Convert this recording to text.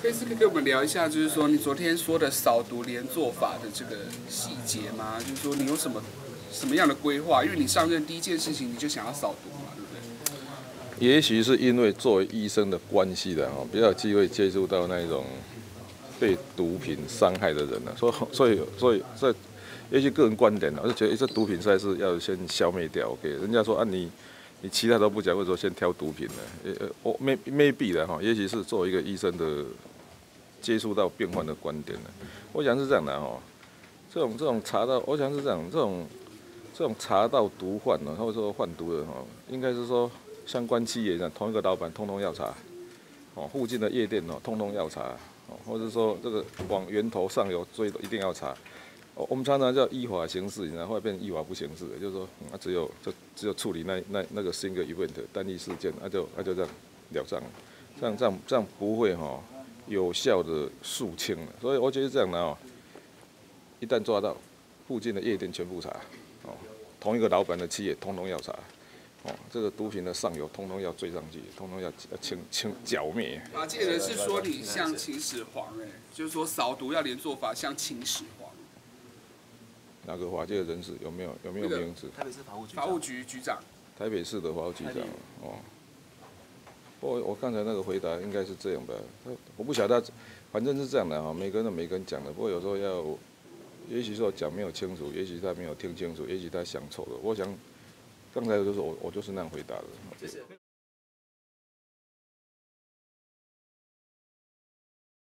可以跟我们聊一下，就是说你昨天说的扫毒连坐法的这个细节吗？就是说你有什么样的规划？因为你上任第一件事情你就想要扫毒嘛，对不对？ 也许是因为作为医生的关系的哈，比较有机会接触到那种被毒品伤害的人呢，所以，也许个人观点呢，我就觉得这毒品实在是要先消灭掉。OK， 人家说啊你其他都不讲，或者说先挑毒品呢？maybe 的哈，也许是作为一个医生的接触到病患的观点呢，我想是这样的哈。这种查到，我想是这样，这种查到毒贩呢，或者说贩毒的哈，应该是说相关企业同一个老板通通要查，哦，附近的夜店哦通通要查，哦，或者说这个往源头上游追一定要查。我们常常叫依法行事，然后后来变依法不行事，就是说，只有处理那个 single event 单一事件，就这样了账了，这样不会哈有效的肃清了。所以我觉得这样的哦，一旦抓到，附近的夜店全部查，哦，同一个老板的企业通通要查，哦，这个毒品的上游通通要追上去，通通要剿灭。 法界人士说你像秦始皇，就是说扫毒要连坐法像秦始皇。 哪个法界的人士有没有名字？ 台北市法务局局长。 台北市的法务局长哦。我刚才那个回答应该是这样吧？我不晓得，反正是这样的哈。每个人讲的，不过有时候也许说讲没有清楚，也许他没有听清楚，也许他想错了。我想刚才就是我就是那样回答的。